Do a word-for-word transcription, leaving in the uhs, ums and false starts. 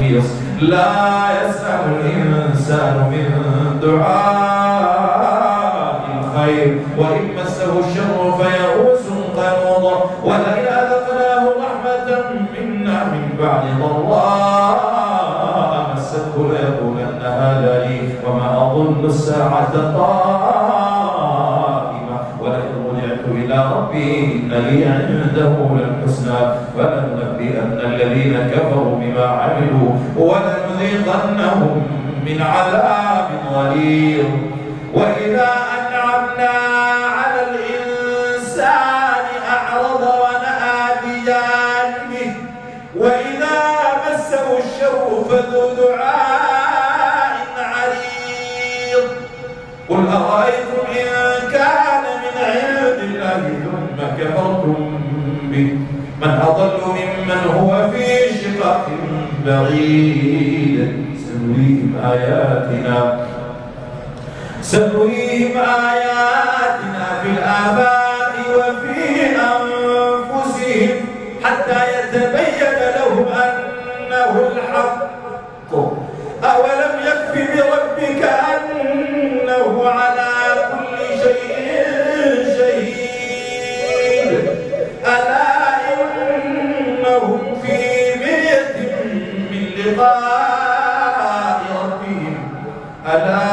لا يسأم الإنسان من دعاء الخير وإن مسه الشر فيئوس قنوط ولئن أذقناه رحمة منا من بعد ضراء مسته ليقولن هذا لي وما أظن الساعة قائمة ولئن رجعت إلى ربي إن لي عنده للحسنى فلننبئن الذين كفروا بما عملوا ولنذيقنهم من عذاب غليظ. وإذا أنعمنا على الإنسان أعرض ونأى بجانبه وإذا مسه الشر فذو دعاء عريض. قل أرأيتم إن كان من عند الله ثم كفرتم به من أضل ممن هو في شقاق بعيد سنريهم آياتنا سنريهم آياتنا في الآفاق وفي أنفسهم حتى يتبين لهم أنه الحق. أولم يكف بربك أنه على كل شيء شهيد ألا إنهم في مرية من لقاء ربهم ألا